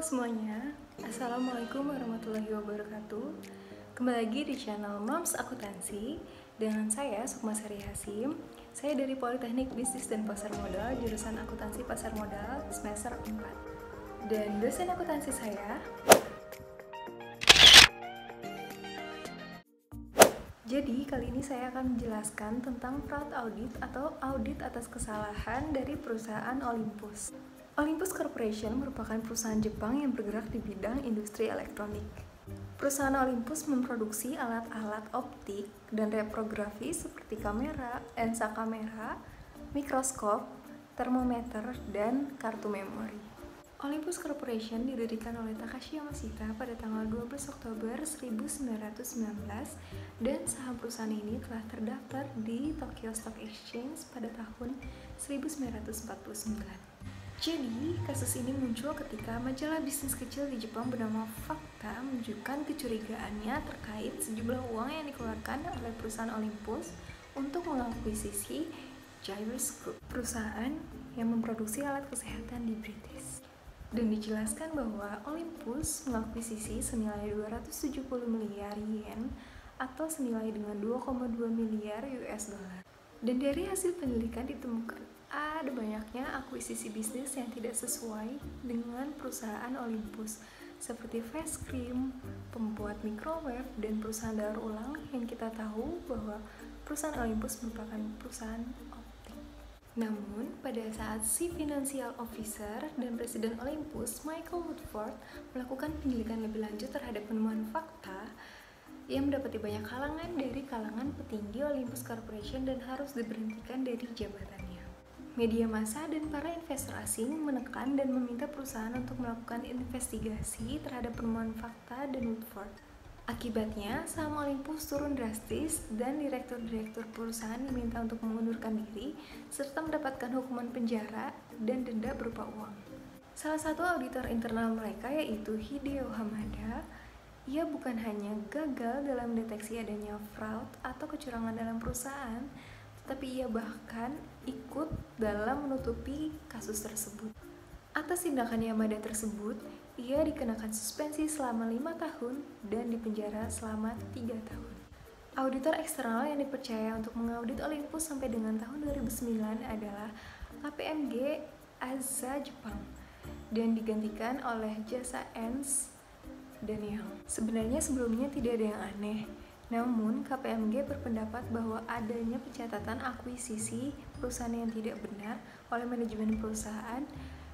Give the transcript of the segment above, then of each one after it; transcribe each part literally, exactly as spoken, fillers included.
Halo semuanya, Assalamualaikum warahmatullahi wabarakatuh. Kembali lagi di channel Moms Akuntansi dengan saya Sukma Sari Hasim. Saya dari Politeknik Bisnis dan Pasar Modal, jurusan Akuntansi Pasar Modal semester empat. Dan dosen akuntansi saya Jadi, kali ini saya akan menjelaskan tentang fraud audit atau audit atas kesalahan dari perusahaan Olympus. Olympus Corporation merupakan perusahaan Jepang yang bergerak di bidang industri elektronik. Perusahaan Olympus memproduksi alat-alat optik dan reprografi seperti kamera, lensa kamera, mikroskop, termometer, dan kartu memori. Olympus Corporation didirikan oleh Takashi Yamashita pada tanggal dua belas Oktober seribu sembilan ratus sembilan belas dan saham perusahaan ini telah terdaftar di Tokyo Stock Exchange pada tahun seribu sembilan ratus empat puluh sembilan. Jadi, kasus ini muncul ketika majalah bisnis kecil di Jepang bernama Fakta menunjukkan kecurigaannya terkait sejumlah uang yang dikeluarkan oleh perusahaan Olympus untuk mengakuisisi Gyroscope, perusahaan yang memproduksi alat kesehatan di British. Dan dijelaskan bahwa Olympus mengakuisisi senilai dua ratus tujuh puluh miliar yen atau senilai dengan dua koma dua miliar U S dollar. Dan dari hasil penyelidikan ditemukan ada banyaknya akuisisi bisnis yang tidak sesuai dengan perusahaan Olympus, seperti face cream, pembuat microwave, dan perusahaan daur ulang yang kita tahu bahwa perusahaan Olympus merupakan perusahaan optik. Namun, pada saat si Financial Officer dan Presiden Olympus, Michael Woodford, melakukan penyelidikan lebih lanjut terhadap penemuan fakta, ia mendapati banyak halangan dari kalangan petinggi Olympus Corporation dan harus diberhentikan dari jabatannya. Media massa dan para investor asing menekan dan meminta perusahaan untuk melakukan investigasi terhadap penemuan fakta dan Woodford. Akibatnya, saham Olympus turun drastis dan direktur-direktur perusahaan diminta untuk mengundurkan diri serta mendapatkan hukuman penjara dan denda berupa uang. Salah satu auditor internal mereka yaitu Hideo Hamada, ia bukan hanya gagal dalam mendeteksi adanya fraud atau kecurangan dalam perusahaan, tetapi ia bahkan ikut dalam menutupi kasus tersebut. Atas tindakan Yamada tersebut, ia dikenakan suspensi selama lima tahun dan dipenjara selama tiga tahun. Auditor eksternal yang dipercaya untuk mengaudit Olympus sampai dengan tahun dua ribu sembilan adalah K P M G Aza Jepang dan digantikan oleh Jasa Ernst dan Young. Sebenarnya sebelumnya tidak ada yang aneh, namun K P M G berpendapat bahwa adanya pencatatan akuisisi perusahaan yang tidak benar oleh manajemen perusahaan,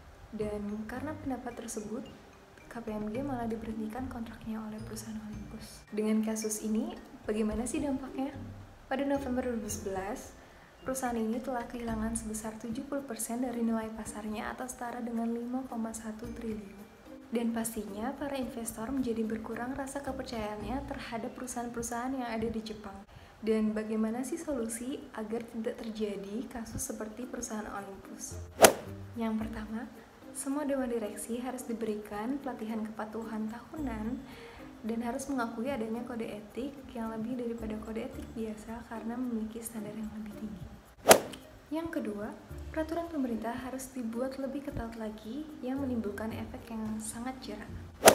dan karena pendapat tersebut K P M G malah diberhentikan kontraknya oleh perusahaan Olympus. Dengan kasus ini, bagaimana sih dampaknya? Pada November dua ribu sebelas, perusahaan ini telah kehilangan sebesar tujuh puluh persen dari nilai pasarnya atau setara dengan lima koma satu triliun. Dan pastinya para investor menjadi berkurang rasa kepercayaannya terhadap perusahaan-perusahaan yang ada di Jepang. Dan bagaimana sih solusi agar tidak terjadi kasus seperti perusahaan Olympus? Yang pertama, semua dewan direksi harus diberikan pelatihan kepatuhan tahunan dan harus mengakui adanya kode etik yang lebih daripada kode etik biasa karena memiliki standar yang lebih tinggi. Yang kedua, peraturan pemerintah harus dibuat lebih ketat lagi yang menimbulkan efek yang sangat jerah.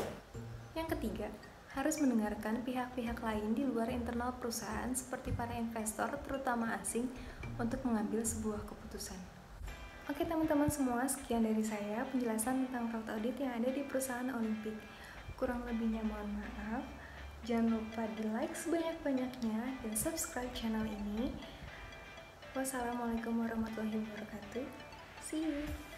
Yang ketiga, harus mendengarkan pihak-pihak lain di luar internal perusahaan seperti para investor, terutama asing, untuk mengambil sebuah keputusan. Oke teman-teman semua, sekian dari saya penjelasan tentang fraud audit yang ada di perusahaan Olimpik. Kurang lebihnya mohon maaf. Jangan lupa di like sebanyak-banyaknya dan subscribe channel ini. Wassalamualaikum warahmatullahi wabarakatuh. See you.